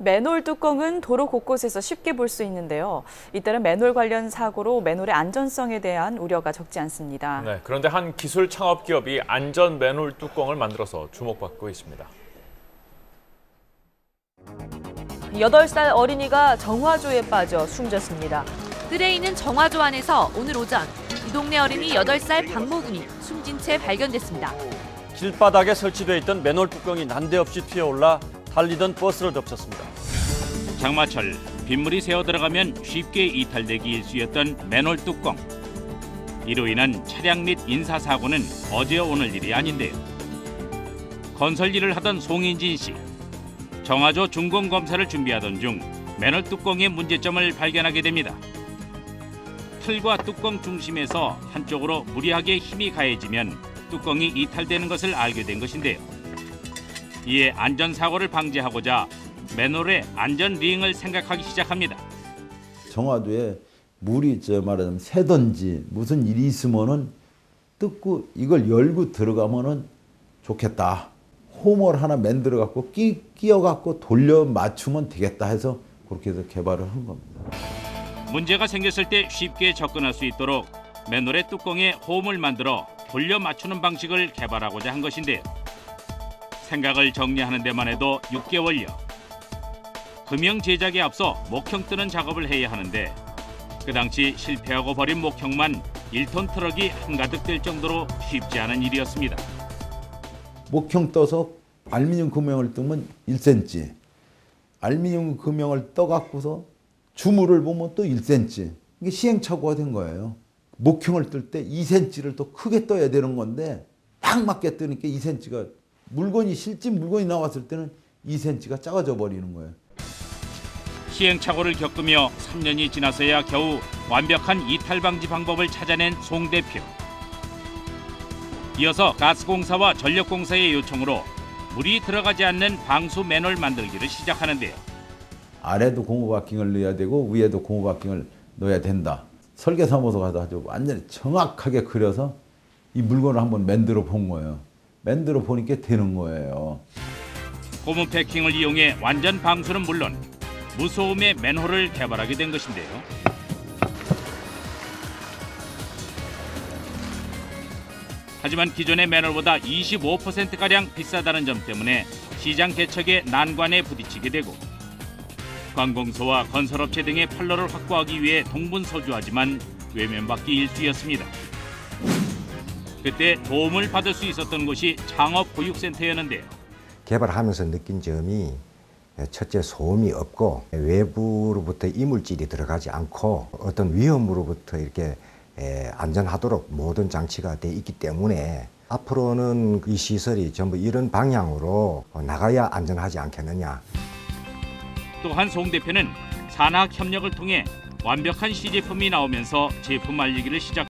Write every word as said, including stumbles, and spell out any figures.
맨홀 뚜껑은 도로 곳곳에서 쉽게 볼 수 있는데요. 잇따라 맨홀 관련 사고로 맨홀의 안전성에 대한 우려가 적지 않습니다. 네, 그런데 한 기술 창업 기업이 안전 맨홀 뚜껑을 만들어서 주목받고 있습니다. 여덟 살 어린이가 정화조에 빠져 숨졌습니다. 뜰에 있는 정화조 안에서 오늘 오전 이 동네 어린이 여덟 살 박모군이 숨진 채 발견됐습니다. 길바닥에 설치되어 있던 맨홀 뚜껑이 난데없이 튀어올라 달리던 버스를 덮쳤습니다. 장마철 빗물이 새어 들어가면 쉽게 이탈되기 일쑤였던 맨홀 뚜껑. 이로 인한 차량 및 인사사고는 어제 오늘 일이 아닌데요. 건설 일을 하던 송인진 씨. 정화조 준공 검사를 준비하던 중 맨홀 뚜껑의 문제점을 발견하게 됩니다. 틀과 뚜껑 중심에서 한쪽으로 무리하게 힘이 가해지면 뚜껑이 이탈되는 것을 알게 된 것인데요. 이에 안전사고를 방지하고자 맨홀의 안전 링을 생각하기 시작합니다. 정화조에 물이 저 말하자면 새든지 무슨 일이 있으면은 뜯고 이걸 열고 들어가면은 좋겠다. 홈을 하나 만들어 갖고 끼, 끼어 갖고 돌려 맞추면 되겠다 해서 그렇게 해서 개발을 한 겁니다. 문제가 생겼을 때 쉽게 접근할 수 있도록 맨홀의 뚜껑에 홈을 만들어 돌려 맞추는 방식을 개발하고자 한 것인데요. 생각을 정리하는 데만 해도 육 개월여. 금형 제작에 앞서 목형 뜨는 작업을 해야 하는데 그 당시 실패하고 버린 목형만 일 톤 트럭이 한가득 될 정도로 쉽지 않은 일이었습니다. 목형 떠서 알루미늄 금형을 뜨면 일 센티미터, 알루미늄 금형을 떠갖고서 주물을 보면 또 일 센티미터. 이게 시행착오가 된 거예요. 목형을 뜰 때 이 센티미터를 더 크게 떠야 되는 건데 딱 맞게 뜨니까 이 센티미터가 물건이 실제 물건이 나왔을 때는 이 센티미터가 작아져 버리는 거예요. 시행착오를 겪으며 삼 년이 지나서야 겨우 완벽한 이탈 방지 방법을 찾아낸 송 대표. 이어서 가스공사와 전력공사의 요청으로 물이 들어가지 않는 방수 맨홀 만들기를 시작하는데요. 아래도 고무 바킹을 넣어야 되고 위에도 고무 바킹을 넣어야 된다. 설계사무소 가서 아주 완전히 정확하게 그려서 이 물건을 한번 만들어 본 거예요. 만들어 보니까 되는 거예요. 고무 패킹을 이용해 완전 방수는 물론 무소음의 맨홀을 개발하게 된 것인데요. 하지만 기존의 맨홀보다 이십오 퍼센트가량 비싸다는 점 때문에 시장 개척의 난관에 부딪히게 되고 관공서와 건설업체 등의 판로를 확보하기 위해 동분서주하지만 외면받기 일쑤였습니다. 그때 도움을 받을 수 있었던 곳이 창업교육센터였는데요. 개발하면서 느낀 점이 첫째 소음이 없고 외부로부터 이물질이 들어가지 않고 어떤 위험으로부터 이렇게 안전하도록 모든 장치가 돼 있기 때문에 앞으로는 이 시설이 전부 이런 방향으로 나가야 안전하지 않겠느냐. 또한 송 대표는 산학 협력을 통해 완벽한 시제품이 나오면서 제품 알리기를 시작.